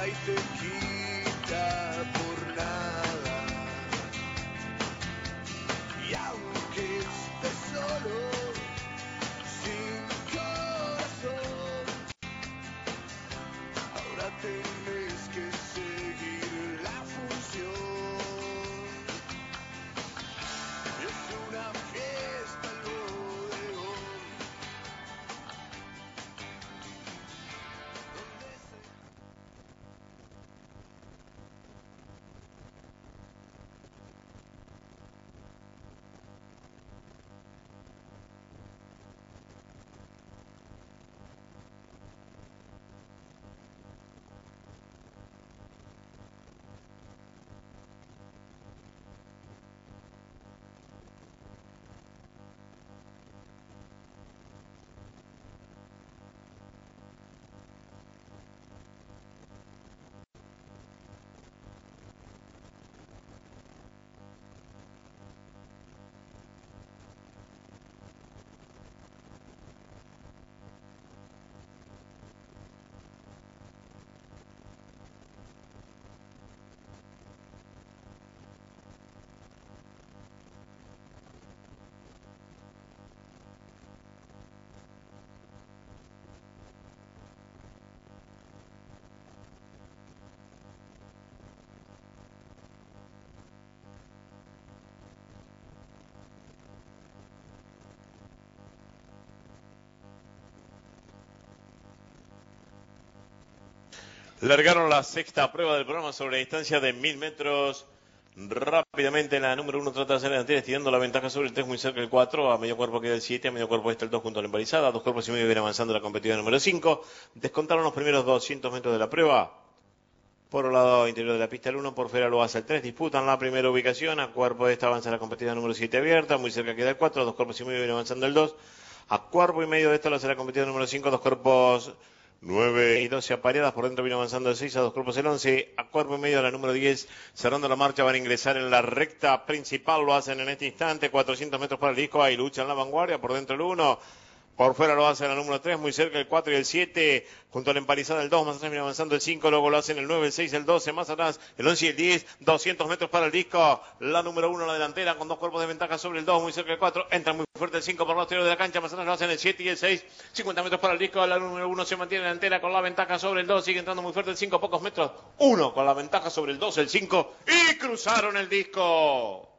y te quita por nada. Y aunque estés solo, sin corazón, ahora tenés que seguir la función. Es una fiesta el bodegón. Largaron la sexta prueba del programa sobre distancia de 1000 metros. Rápidamente la número 1 trata de hacer delantera, estirando la ventaja sobre el 3, muy cerca del 4. A medio cuerpo queda el 7, a medio cuerpo está el 2 junto a la empalizada. 2 cuerpos y medio viene avanzando la competidora número 5. Descontaron los primeros 200 metros de la prueba. Por el lado interior de la pista el 1, por fuera lo hace el 3. Disputan la primera ubicación. A cuerpo de esta avanza la competidora número 7 abierta. Muy cerca queda el 4. 2 cuerpos y medio viene avanzando el 2. A cuerpo y medio de esta lo hace la competidora número 5. 2 cuerpos 9 y 12 apareadas, por dentro viene avanzando el 6, a 2 cuerpos el 11, a cuerpo y medio de la número 10, cerrando la marcha, van a ingresar en la recta principal, lo hacen en este instante, 400 metros para el disco, ahí lucha en la vanguardia, por dentro el 1, por fuera lo hacen la número 3, muy cerca el 4 y el 7, junto a la empalizada el 2, más atrás viene avanzando el 5, luego lo hacen el 9, el 6, el 12, más atrás el 11 y el 10, 200 metros para el disco, la número 1 la delantera, con 2 cuerpos de ventaja sobre el 2, muy cerca el 4, entra muy fuerte el 5 por los tiros de la cancha, más atrás lo hacen el 7 y el 6, 50 metros para el disco, la número 1 se mantiene delantera con la ventaja sobre el 2, sigue entrando muy fuerte el 5, pocos metros, 1 con la ventaja sobre el 2, el 5, y cruzaron el disco.